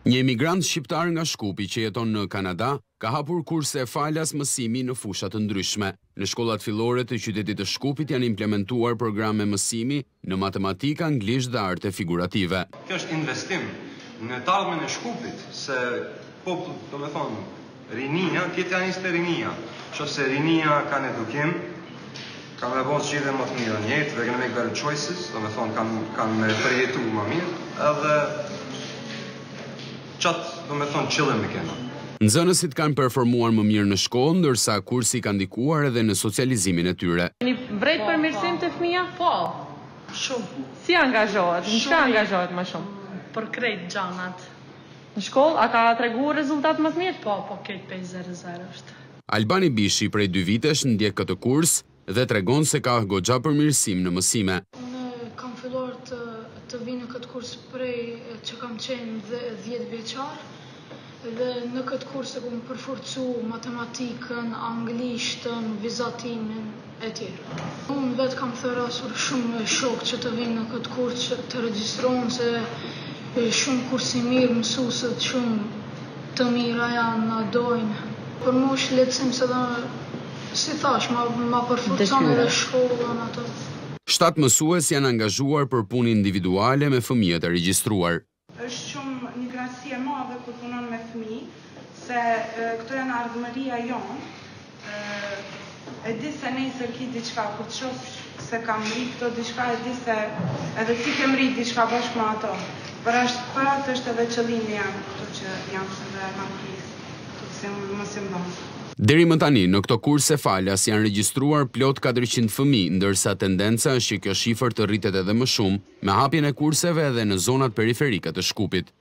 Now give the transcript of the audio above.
Një emigrant shqiptar nga Shkupi që jeton në Kanada ka hapur kurse falas mësimi në fusha të ndryshme. Në shkollat fillore të qytetit të Shkupit janë implementuar programe mësimi në matematikë, anglisht dhe arte figurative. Kjo është investim në të ardhmen e Shkupit, se popull, do me thonë, rinia, tjetëjanisht e rinia, që se rinia kanë edukim, kanë me bon zgjidhje më të mira në jetë, they're gonna make better choices, do me thonë, kanë me përjetu më mirë, edhe qatë, do me thonë, qëllëm e kena. Nxënësit kanë performuar më mirë në shkollë, ndërsa kursi ka ndikuar edhe në socializimin e tyre. Një vrejt për mirësim të fëmija? Po, shumë. Si angazhohet? Në çka angazhohet më shumë? Për krejt gjanat. Në shkollë, a ka tregu rezultat më të mirë? Po, krejt 5-0 është. Albani Bishi prej 2 vitesh ndjek këtë kurs dhe tregon se ka goxha përmirësim në mësime. Unë kam filluar të vi në këtë kurs prej që kam qenë 10 vjeçar. Dhe në këtë kurs e kom përforcu matematikën, anglishtën, vizatimin e tjerë. Unë vetë kam therasur shumë shok që të vinë në këtë kurs që të regjistrohen se shumë kursi mirë, mësuesët shumë të mira janë, na dojnë. Për mua është lehtësim se dhe, si thash, ma përforcon edhe shkollën ato. 7 mësues janë angazhuar për punë individuale me fëmijët e regjistruar. Është shumë një kënaqësi e madhe kur punon me fëmijë, se këto janë ardhmëria jonë. E di se nesër ki diçka, kur të shoh se kam rri këto diçka, e di se edhe ti ke rri diçka bashkë me ato. Për atë është edhe qëllimi jam, këto që jam se dhe kam pjesë, të se mos e mbon. Deri më tani, në këto kurse falas janë regjistruar plot 400 fëmijë, ndërsa tendenca është që kjo shifër të rritet edhe më shumë, me hapjen e kurseve edhe në zonat periferike të Shkupit.